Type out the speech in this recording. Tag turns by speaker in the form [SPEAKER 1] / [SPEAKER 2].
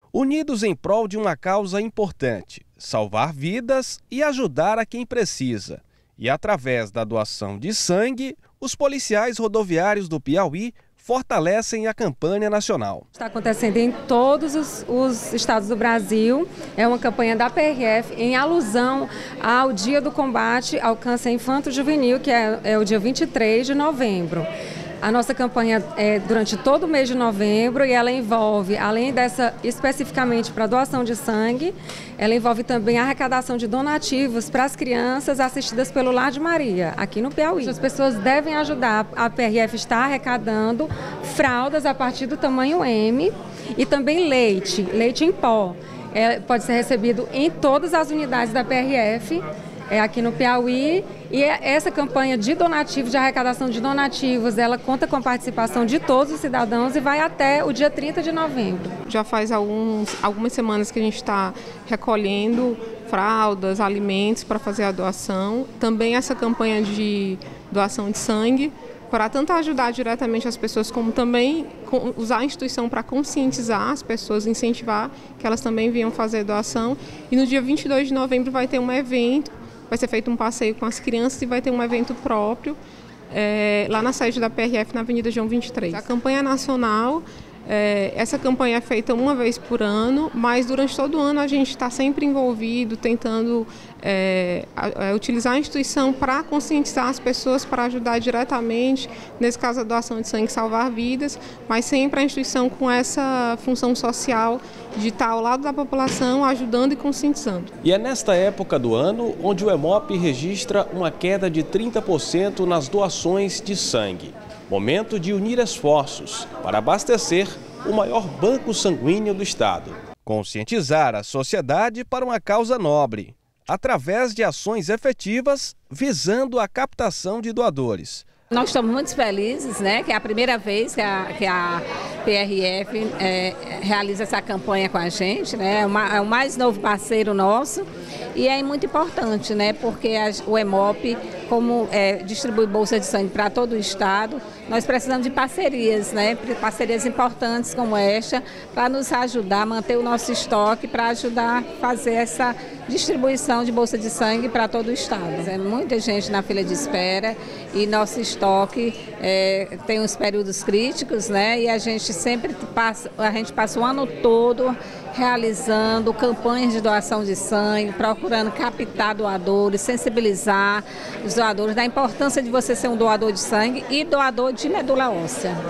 [SPEAKER 1] unidos em prol de uma causa importante: salvar vidas e ajudar a quem precisa. E através da doação de sangue, os policiais rodoviários do Piauí fortalecem a campanha nacional.
[SPEAKER 2] Está acontecendo em todos os estados do Brasil. É uma campanha da PRF em alusão ao Dia do Combate ao Câncer Infanto-Juvenil, que é o dia 23 de novembro. A nossa campanha é durante todo o mês de novembro e ela envolve, além dessa especificamente para doação de sangue, ela envolve também a arrecadação de donativos para as crianças assistidas pelo Lar de Maria, aqui no Piauí. As pessoas devem ajudar. A PRF está arrecadando fraldas a partir do tamanho M e também leite em pó. Pode ser recebido em todas as unidades da PRF. Aqui no Piauí, e essa campanha de donativos, de arrecadação de donativos, ela conta com a participação de todos os cidadãos e vai até o dia 30 de novembro.
[SPEAKER 3] Já faz algumas semanas que a gente está recolhendo fraldas, alimentos para fazer a doação. Também essa campanha de doação de sangue, para tanto ajudar diretamente as pessoas, como também usar a instituição para conscientizar as pessoas, incentivar que elas também venham fazer doação. E no dia 22 de novembro vai ter um evento. Vai ser feito um passeio com as crianças e vai ter um evento próprio lá na sede da PRF, na Avenida João 23. A campanha nacional, essa campanha é feita uma vez por ano, mas durante todo o ano a gente está sempre envolvido, tentando utilizar a instituição para conscientizar as pessoas, para ajudar diretamente, nesse caso a doação de sangue, salvar vidas, mas sempre a instituição com essa função social de estar ao lado da população, ajudando e conscientizando.
[SPEAKER 1] E é nesta época do ano onde o Hemop registra uma queda de 30% nas doações de sangue. Momento de unir esforços para abastecer o maior banco sanguíneo do estado. Conscientizar a sociedade para uma causa nobre, através de ações efetivas visando a captação de doadores.
[SPEAKER 4] Nós estamos muito felizes, né, que é a primeira vez que a PRF realiza essa campanha com a gente, né, é o mais novo parceiro nosso e é muito importante, né, porque o Hemop, como distribui bolsa de sangue para todo o estado, nós precisamos de parcerias, né, parcerias importantes como esta, para nos ajudar a manter o nosso estoque, para ajudar a fazer essa distribuição de bolsa de sangue para todo o estado. É muita gente na fila de espera e nosso estoque tem uns períodos críticos, né? E a gente sempre passa o ano todo realizando campanhas de doação de sangue, procurando captar doadores, sensibilizar os doadores da importância de você ser um doador de sangue e doador de medula óssea.